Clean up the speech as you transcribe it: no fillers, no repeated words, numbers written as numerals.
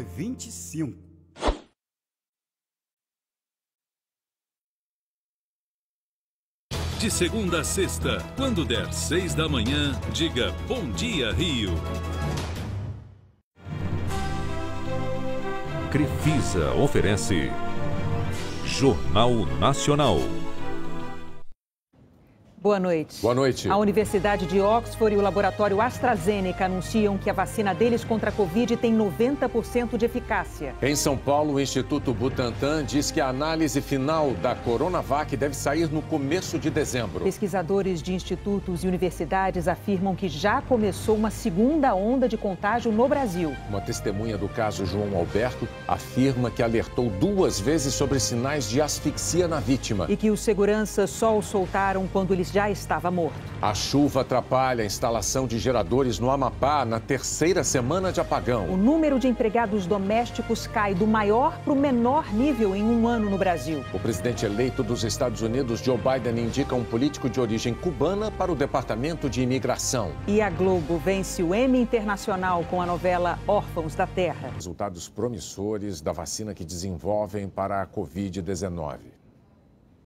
dia 25. De segunda a sexta, quando der 6 da manhã, diga Bom Dia Rio. Crefisa oferece Jornal Nacional. Boa noite. Boa noite. A Universidade de Oxford e o laboratório AstraZeneca anunciam que a vacina deles contra a Covid tem 90% de eficácia. Em São Paulo, o Instituto Butantan diz que a análise final da Coronavac deve sair no começo de dezembro. Pesquisadores de institutos e universidades afirmam que já começou uma segunda onda de contágio no Brasil. Uma testemunha do caso João Alberto afirma que alertou 2 vezes sobre sinais de asfixia na vítima. E que os seguranças só o soltaram quando ele já estava morto. A chuva atrapalha a instalação de geradores no Amapá na 3ª semana de apagão. O número de empregados domésticos cai do maior para o menor nível em um ano no Brasil. O presidente eleito dos Estados Unidos, Joe Biden, indica um político de origem cubana para o Departamento de Imigração. E a Globo vence o Emmy Internacional com a novela Órfãos da Terra. Resultados promissores da vacina que desenvolvem para a Covid-19.